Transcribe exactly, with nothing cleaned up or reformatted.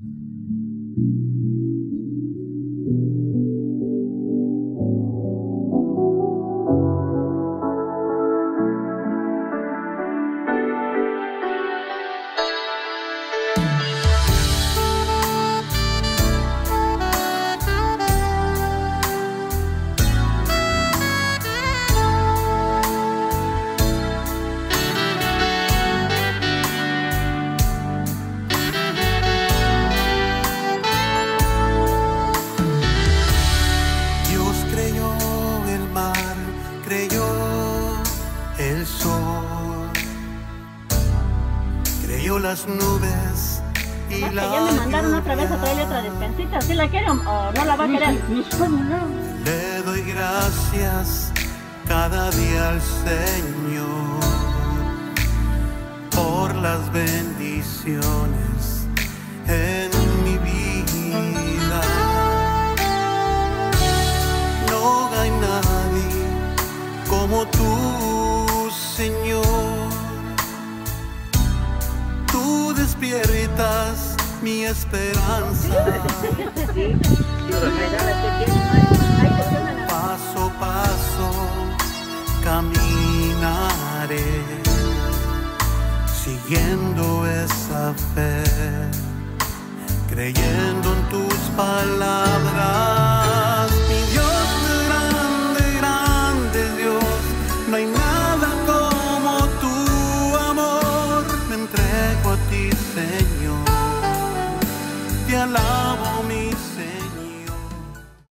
Las nubes y ¿Sabes la que ya me mandaron otra vez a traerle otra descansita? ¿Sí la quieren o no la va a querer? Le doy gracias cada día al Señor por las bendiciones en mi vida. No hay nadie como tú, Señor. Tú despiertas mi esperanza. Paso a paso caminaré, siguiendo esa fe, creyendo en tus palabras.